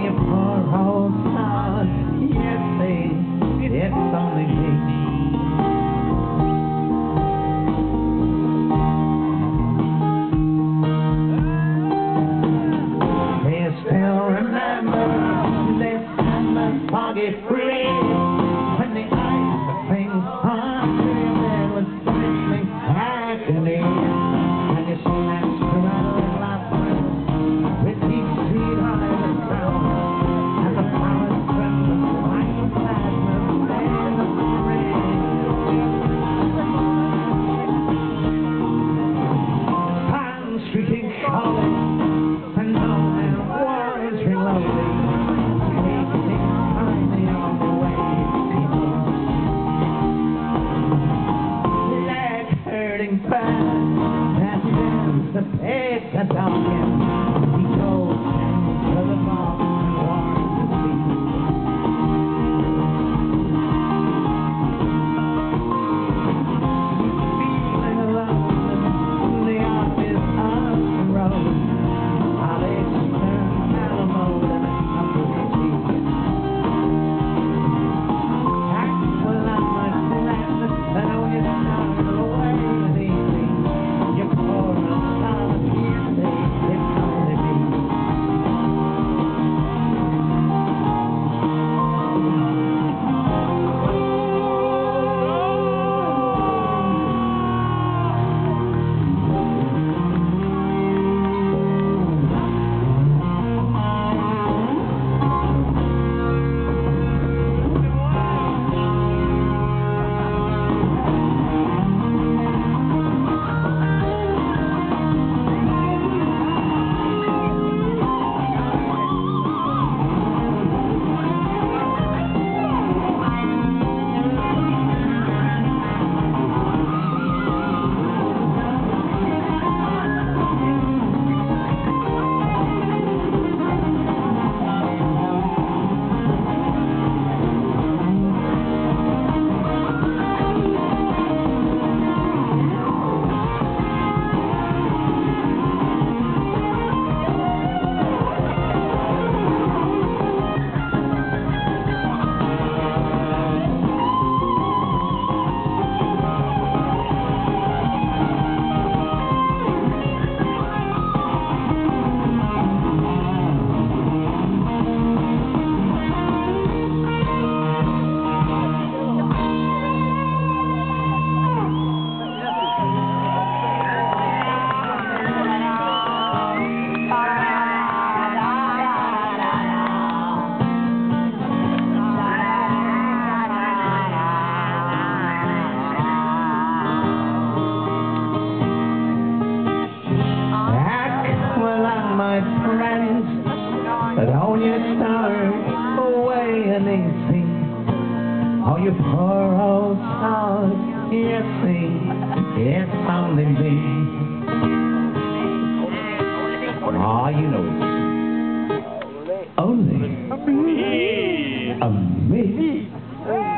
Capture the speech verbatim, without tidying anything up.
you poor old stars, yes, see, it's only me. Do you still remember this summer foggy breeze, when the ice of things on there was screaming agony, and you snatched her out of laughter with each street high in the ground, and the flowers trimmed the white sadness in the spring. Palm streaking calling, and no man was reloading, taking kindly on the way, people. Leg hurting bad, that dance the pace that darken. He goes down to the bar and warms his feet. Feeling alone in the office of the road, Alex turned Alamo and a cup of tea. Act well on my friend, and oh, you started away and easy. You poor old stars, yes, see, it's only me. My friends, but all your stars away and easy. All your poor old stars, yes, see, it's only me. Ah, you know it's only a me.